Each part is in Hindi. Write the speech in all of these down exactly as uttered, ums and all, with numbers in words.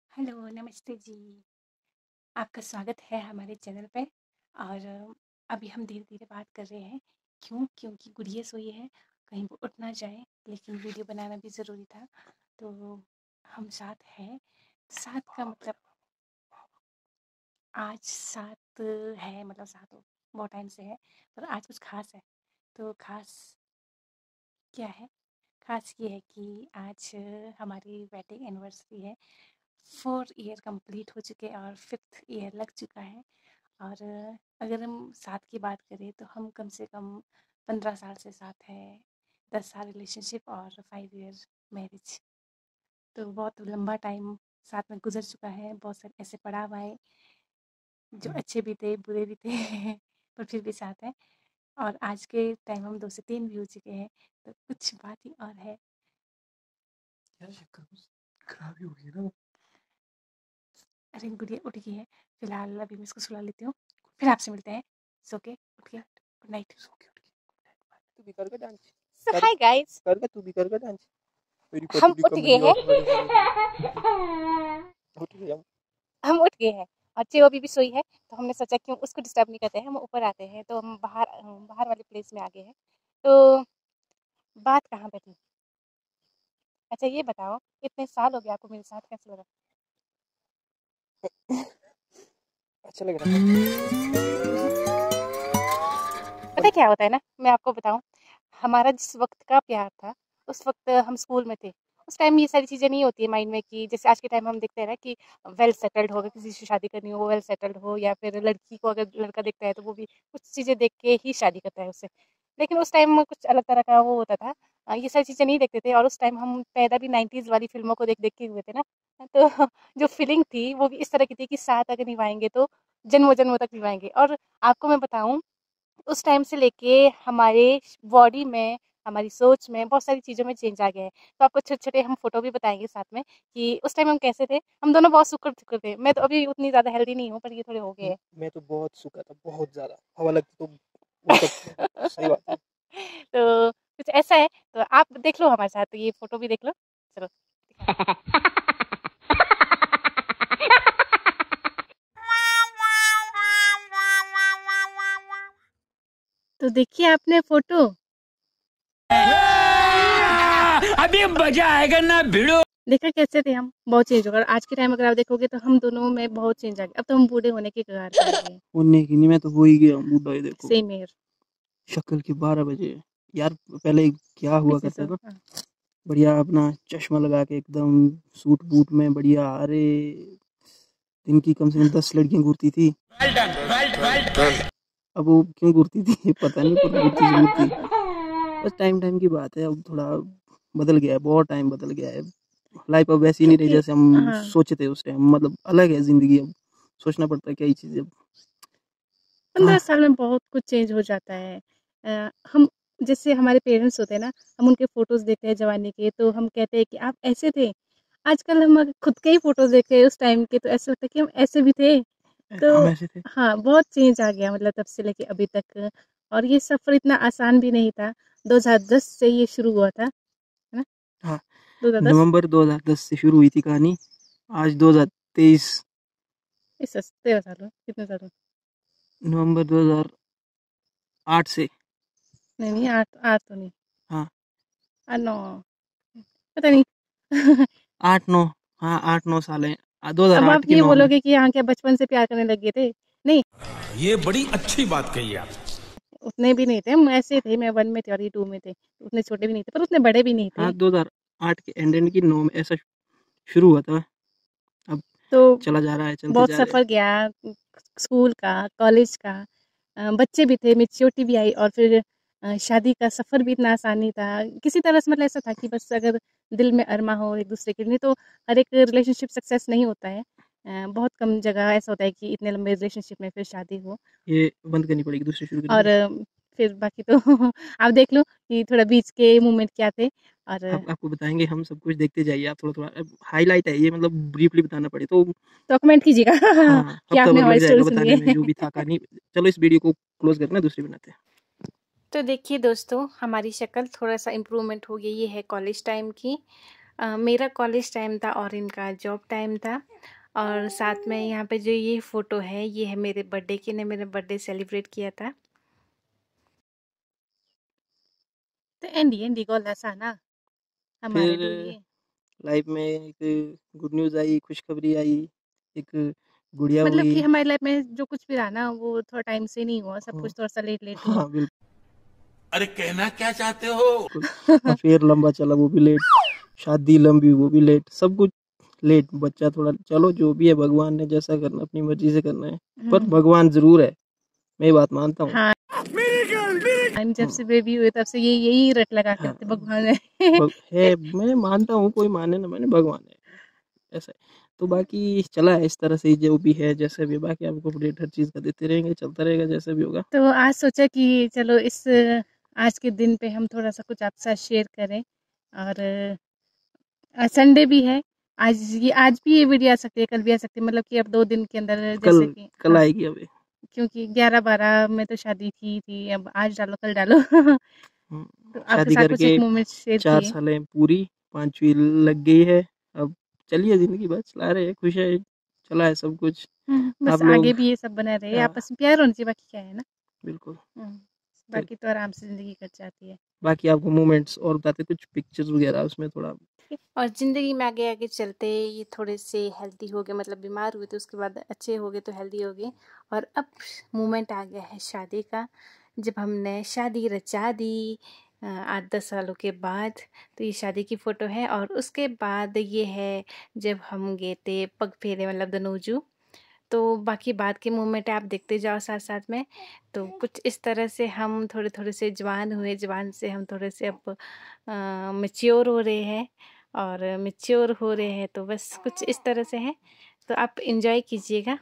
हेलो, नमस्ते जी। आपका स्वागत है हमारे चैनल पे और अभी हम धीरे-धीरे बात कर रहे हैं। क्यों? क्योंकि गुड़िया सोई है, कहीं वो उठ ना जाए, लेकिन वीडियो बनाना भी ज़रूरी था, तो हम साथ हैं। साथ का मतलब आज सात है मतलब सात हो बहुत टाइम से है, पर आज कुछ ख़ास है। तो ख़ास क्या है? ख़ास ये है कि आज हमारी वेडिंग एनिवर्सरी है। फोर ईयर कंप्लीट हो चुके हैं और फिफ्थ ईयर लग चुका है। और अगर हम साथ की बात करें तो हम कम से कम पंद्रह साल से साथ हैं, दस साल रिलेशनशिप और फाइव ईयर मैरिज। तो बहुत लंबा टाइम साथ में गुजर चुका है, बहुत सारे ऐसे पड़ाव आए जो अच्छे भी थे, बुरे भी थे पर फिर भी साथ हैं। और आज के टाइम हम दो से तीन भी हो चुके हैं, तो कुछ बात ही और है। क्या शक्कर कुछ खराब ही हो गई ना। अरे गुड़िया उठ गई है, फिलहाल अभी मैं इसको सुला लेती हूँ, फिर आपसे मिलते हैं। सो के उठ गया, गुड नाइट। सो के उठ के तू भी कर का डांस सो कर हाय गाइस, कर का तू भी कर का डांस। मेरी हम पतली उठ गए कमरिया हैं। उठ गई हम। हम उठ गए हैं और चे अभी भी सोई है, तो हमने सोचा क्यों उसको डिस्टर्ब नहीं करते हैं, हम ऊपर आते हैं। तो हम बाहर बाहर वाले प्लेस में आ गए हैं। तो बात कहाँ पे थी? अच्छा ये बताओ, इतने साल हो गए आपको मेरे साथ, कैसे लगा? अच्छा लग रहा है। पता है क्या होता है ना, मैं आपको बताऊं, हमारा जिस वक्त का प्यार था उस वक्त हम स्कूल में थे। उस टाइम ये सारी चीज़ें नहीं होती है माइंड में कि जैसे आज के टाइम हम देखते हैं ना कि वेल सेटल्ड हो, अगर किसी से शादी करनी हो वो वेल सेटल्ड हो, या फिर लड़की को अगर लड़का देखता है तो वो भी कुछ चीज़ें देख के ही शादी करता है उससे। लेकिन उस टाइम में कुछ अलग तरह का वो होता था। अ, ये सारी चीज़ें नहीं देखते थे और उस टाइम हम पैदा भी नाइन्टीज़ वाली फ़िल्मों को देख-देख के हुए थे ना। तो जो फीलिंग थी वो भी इस तरह की थी कि साथ अगर निभाएँगे तो जन्मों-जन्मों तक निभाएँगे। और आपको मैं बताऊँ, उस टाइम से लेके हमारे बॉडी में, हमारी सोच में, बहुत सारी चीज़ों में चेंज आ गया है। तो आपको छोटे-छोटे हम फ़ोटो भी बताएँगे साथ में कि उस टाइम हम कैसे थे। हम दोनों बहुत सुकुर-सुकुर थे। मैं तो अभी उतनी ज़्यादा हेल्दी नहीं हूँ, पर ये थोड़े हो गए हैं। मैं तो बहुत सूखा था, बहुत ज्यादा हवा लगती तो मतलब सही बात है। तो कुछ ऐसा है, तो आप देख लो हमारे साथ, तो ये फ़ोटो भी देख लो। चलो। तो देखिए आपने फ़ोटो। अभी मजा आएगा ना भिड़ो। देखा कैसे थे हम? बहुत चेंज हो गए। आज के टाइम अगर आप देखोगे तो हम दोनों में बहुत चेंज आ गया। अब तो हम बूढ़े होने के कगार पे आ गए हैं। होने की नहीं, मैं तो हो ही गया हूँ बूढ़ा। ये देखो सेम हियर। शक्ल के बारह बजे यार। पहले क्या हुआ दिस इज़ करता अ था, हाँ। बढ़िया अपना चश्मा लगा के एकदम सूट बूट में बढ़िया। अरे दिन की कम से कम दस लड़कियां घूरती थी। Well done, well well done. अब वो क्यों घूरती थी पता नहीं, पर घूरती जरूर थी। बस टाइम टाइम की बात है, अब थोड़ा बदल गया है, बहुत टाइम बदल गया है। लाइफ अब वैसी नहीं रही क्योंकि जैसे हम हाँ, सोचे थे उस टाइम, मतलब अलग है जिंदगी अब। सोचना पड़ता है क्या ही चीजें अब। हाँ पंद्रह साल में बहुत कुछ चेंज हो जाता है। अ, हम जैसे हमारे पेरेंट्स होते हैं ना, हम उनके फ़ोटोज़ देखते हैं जवानी के, तो हम कहते हैं कि आप ऐसे थे। आजकल हम अगर खुद के ही फ़ोटोज़ देखते हैं उस टाइम के, तो ऐसा लगता है कि हम ऐसे भी थे। हम तो ऐसे थे। हाँ, बहुत चेंज आ गया मतलब तब से लेके अभी तक। और ये सफ़र इतना आसान भी नहीं था। दो हज़ार दस से ये शुरू हुआ था, है ना? हाँ, दो हज़ार दस। नवंबर दो हज़ार दस से शुरू हुई थी कहानी। आज दो हज़ार तेईस। इस सस तेरह साल हुए, कितने साल हुए? नवंबर दो हज़ार आठ से। नहीं, नहीं आठ आठ तो नहीं, हाँ, अ, नौ पता नहीं। आठ नौ। हाँ, आठ नौ साल है। अब आप दो हज़ार आठ के ये नौ में। बोलोगे कि हाँ, क्या बचपन से प्यार करने लग गए थे? नहीं, ये बड़ी अच्छी बात कही आप। उतने भी नहीं थे, हम ऐसे थे, मैं वन में थी और ये टू में थे। उतने छोटे भी नहीं थे, पर उतने बड़े भी नहीं हाँ, थे। दो हज़ार आठ के एंड एंड की नौ में ऐसा शुरू हुआ था। अब तो चला जा रहा है, चलते बहुत जा रहे हैं। सफ़र गया, स्कूल का, कॉलेज का। अ, बच्चे भी थे, मैच्योरिटी भी आई और फिर अ, शादी का सफ़र भी इतना आसान नहीं था। किसी तरह से मतलब ऐसा था कि बस अगर दिल में अरमा हो एक-दूसरे के लिए, नहीं तो हर एक रिलेशनशिप सक्सेस नहीं होता है। अ, बहुत कम जगह ऐसा होता है कि इतने लंबे रिलेशनशिप में फिर शादी हो। ये बंद करनी पड़ेगी, दूसरी शुरू करनी और पड़ेगी। अ, फिर बाकी तो आप देख लो कि थोड़ा बीच के मोमेंट क्या थे। और आप आपको बताएँगे, हम सब कुछ देखते जाइए आप थोड़ा-थोड़ा। अब हाइलाइट है ये, मतलब ब्रीफली बताना पड़े तो तो कमेंट कीजिएगा हाँ, कि हफ्ता आपने भर लग हमारी जाएगा स्टोरी सुनी बताने में है। जो भी था कहानी। चलो इस वीडियो को क्लोज़ करके ना दूसरी बनाते हैं। तो देखिए दोस्तों, हमारी शक्ल थोड़ा-सा इम्प्रूवमेंट हो गई, ये है कॉलेज टाइम की। अ, मेरा कॉलेज टाइम था और इनका जॉब टाइम था। और साथ में यहाँ पे जो ये फ़ोटो है, ये है मेरे बर्थडे की, ने मेरा बर्थडे सेलिब्रेट किया था। तो एंडी एंडी गोला सा ना हमारे फिर लिए। लाइफ में एक गुड न्यूज़ आई, खुशखबरी आई, एक गुड़िया मतलब हुई। कि हमारी लाइफ में जो कुछ भी रहा ना, वो थोड़ा टाइम से नहीं हुआ, सब हाँ, कुछ थोड़ा सा लेट लेट हुआ। हाँ बिल्कुल। अरे कहना क्या चाहते हो? अफेयर लंबा चला वो भी लेट, शादी लंबी वो भी लेट, सब कुछ लेट। बच्चा थोड़ा, चलो जो भी है भगवान ने जैसा करना अपनी मर्जी से करना है, पर हम्म। भगवान जरूर है, मैं ये बात मानता हूँ। हाँ, हम जब से बेबी हुए तब से ये यही रट लगा हाँ, करते भगवान है। भग, है, मैं मानता हूँ, कोई माने ना माने, भगवान है ऐसा है। तो बाकी चला है इस तरह से, जो भी है जैसे भी, बाकी आपको अपडेट हर चीज़ का देते रहेंगे, चलता रहेगा जैसे भी होगा। तो आज सोचा कि चलो इस आज के दिन पे हम थोड़ा सा कुछ आपके साथ शेयर करें। और संडे भी है आज, ये आज भी ये वीडियो आ सकती है, कल भी आ सकती है, मतलब कि अब दो दिन के अंदर कल जैसे कि कल हाँ, आएगी अभी। क्योंकि ग्यारह बारह में तो शादी थी थी अब आज डालो कल डालो। हम्म, तो आपके शादी साथ कुछ करके एक मोमेंट शेयर चार किए। सालें पूरी, पांचवी लग गई है। अब चलिए जिंदगी बस चला रहे हैं, खुश है, चला है सब कुछ। हम्म, बस आप आगे लोग, भी ये सब बना रहे, हाँ, आपस में प्यार होना चाहिए, बाकी क्या है ना। बिल्कुल। हम्म, तो बाकी तो आराम से जिंदगी कट जाती है। बाकी आपको मोमेंट्स और बताते, कुछ पिक्चर्स वगैरह उसमें थोड़ा। और ज़िंदगी में आगे आगे चलते ये थोड़े से हेल्दी हो गए, मतलब बीमार हुए तो उसके बाद अच्छे हो गए तो हेल्दी हो गए। और अब मोमेंट आ गया है शादी का, जब हमने शादी रचा दी अ, आठ दस सालों के बाद। तो ये शादी की फ़ोटो है। और उसके बाद ये है जब हम गए थे पग फेरे, मतलब दनोजू। तो बाकी बाद के मोमेंट आप देखते जाओ साथ साथ में। तो कुछ इस तरह से हम थोड़े थोड़े से जवान हुए, जवान से हम थोड़े से अब मैच्योर हो रहे हैं। और मैच्योर हो रहे हैं तो बस कुछ इस तरह से है। तो आप इंजॉय कीजिएगा।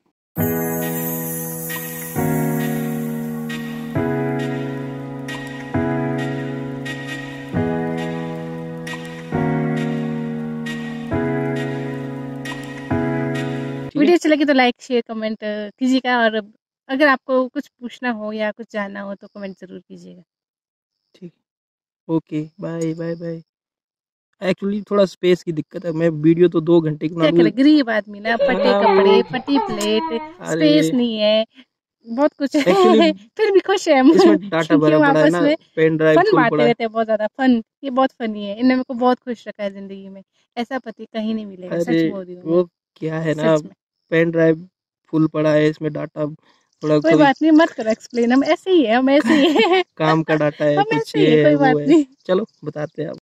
वीडियो अच्छी लगी तो लाइक शेयर कमेंट कीजिएगा। और अगर आपको कुछ पूछना हो या कुछ जानना हो तो कमेंट ज़रूर कीजिएगा। ठीक, okay, bye bye bye. Actually थोड़ा स्पेस की दिक्कत है, मैं वीडियो तो दो घंटे की बना क्या लूंगा। करें, गरीब आदमी ना, फटे हाँ कपड़े, वो, फटी प्लेट, अरे स्पेस नहीं है, बहुत कुछ एक्चुअली है। फिर भी खुश है हम। इसमें डाटा क्योंकि भरा हम पड़ा है आपस ना, में पेन ड्राइव फन फुल पड़ा बांटते है। रहते हैं, बहुत ज़्यादा फन। ये बहुत फनी है, इनने मेरे को बहुत खुश रखा है ज़िंदगी में। ऐसा पति कहीं नहीं मिलेगा, अरे सच बोल रही हूँ मैं, वो क्या है ना, सच में। पेन ड्राइव फुल पड़ा है, इसमें डाटा थोड़ा कोई कोई बात नहीं, मत करो एक्सप्लेन, हम ऐसे ही है, हम ऐसे ही है। काम का डाटा है, हम कुछ ऐसे ही है, ये है कोई वो बात है। नहीं। चलो बताते हैं आप।